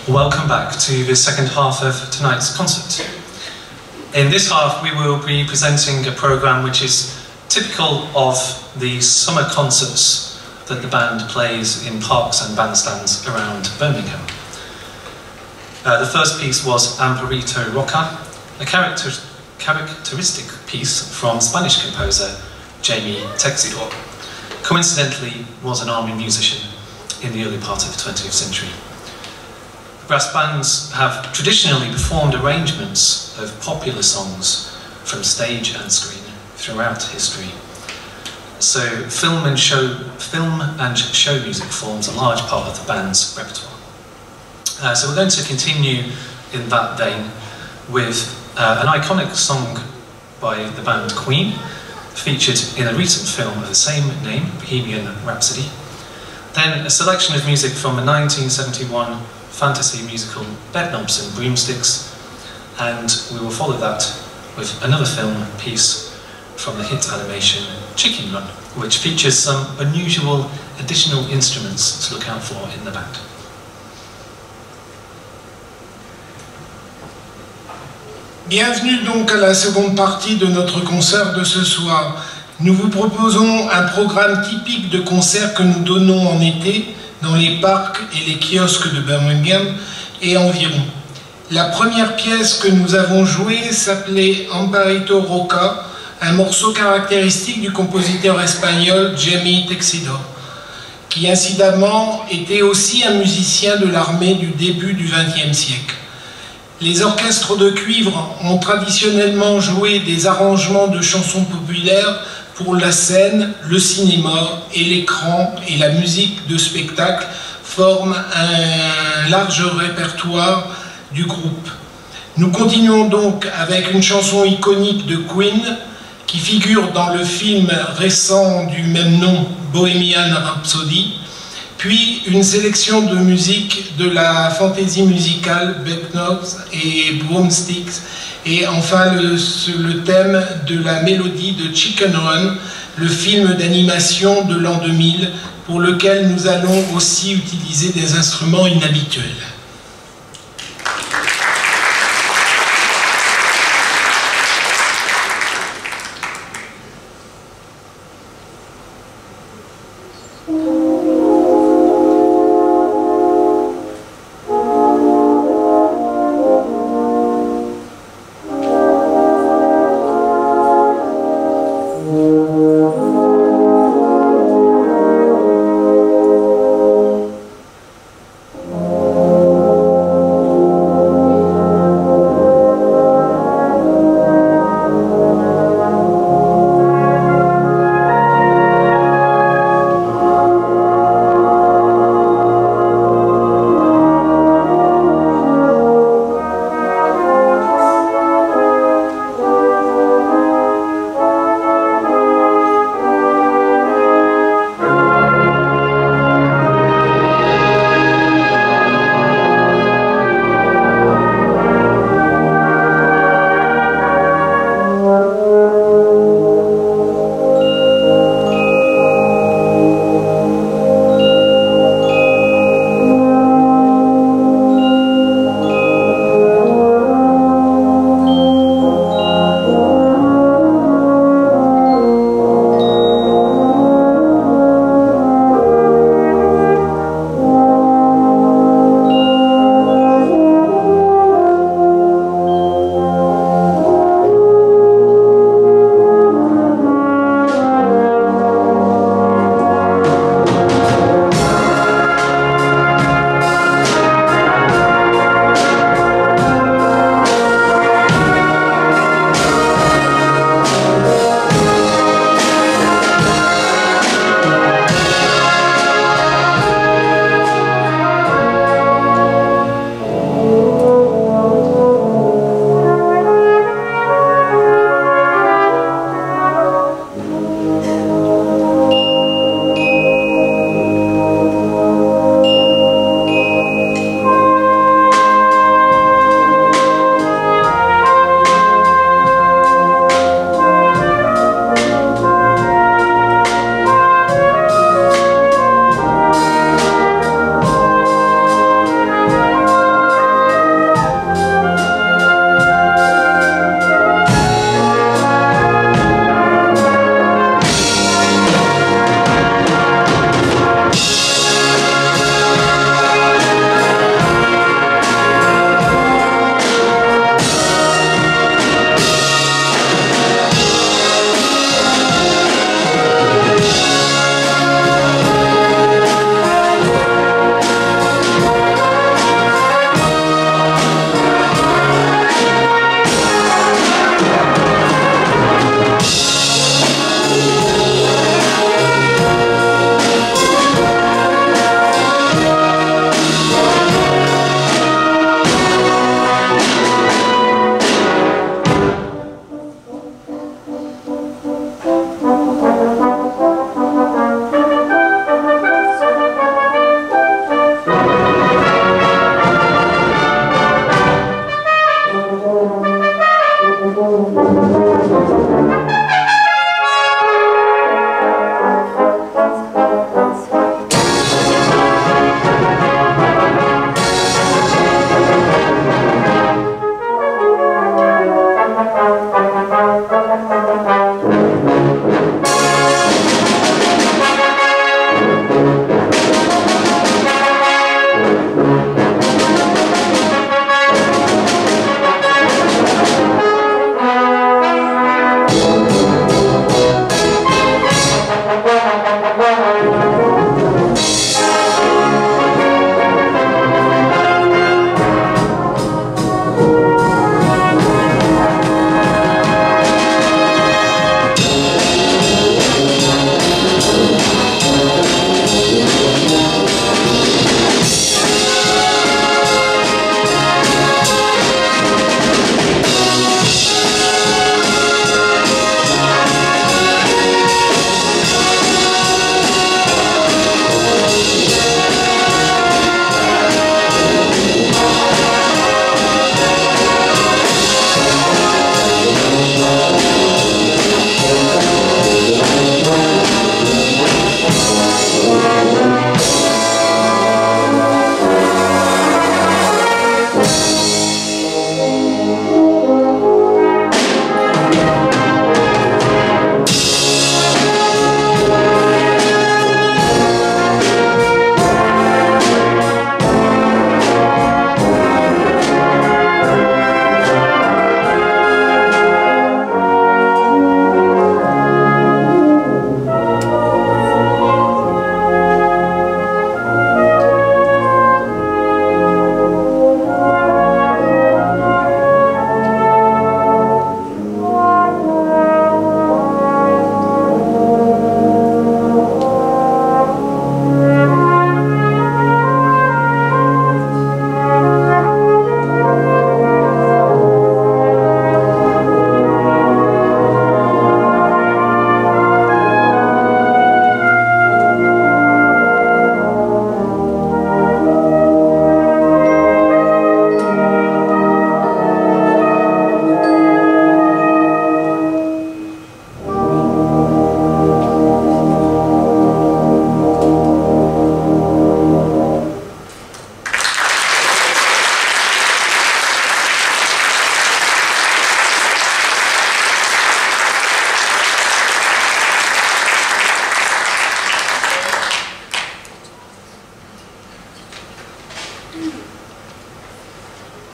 Welcome back to the second half of tonight's concert. In this half we will be presenting a programme which is typical of the summer concerts that the band plays in parks and bandstands around Birmingham. The first piece was Amparito Roca, a characteristic piece from Spanish composer Jaime Texidor. Coincidentally, was an army musician in the early part of the 20th century. Brass bands have traditionally performed arrangements of popular songs from stage and screen throughout history. So film and show music forms a large part of the band's repertoire. So we're going to continue in that vein with an iconic song by the band Queen, featured in a recent film of the same name, Bohemian Rhapsody. Then a selection of music from a 1971 fantasy musical, Bedknobs and Broomsticks, and we will follow that with another film piece from the hit animation Chicken Run, which features some unusual additional instruments to look out for in the band. Bienvenue donc à la seconde partie de notre concert de ce soir. Nous vous proposons un programme typique de concert que nous donnons en été dans les parcs et les kiosques de Birmingham et environ. La première pièce que nous avons jouée s'appelait Amparito Roca, un morceau caractéristique du compositeur espagnol Jaime Texidor, qui incidemment était aussi un musicien de l'armée du début du XXe siècle. Les orchestres de cuivre ont traditionnellement joué des arrangements de chansons populaires pour la scène, le cinéma et l'écran, et la musique de spectacle forment un large répertoire du groupe. Nous continuons donc avec une chanson iconique de Queen qui figure dans le film récent du même nom, Bohemian Rhapsody, puis une sélection de musique de la fantaisie musicale Bedknobs et Broomsticks, et enfin le thème de la mélodie de Chicken Run, le film d'animation de l'an 2000, pour lequel nous allons aussi utiliser des instruments inhabituels.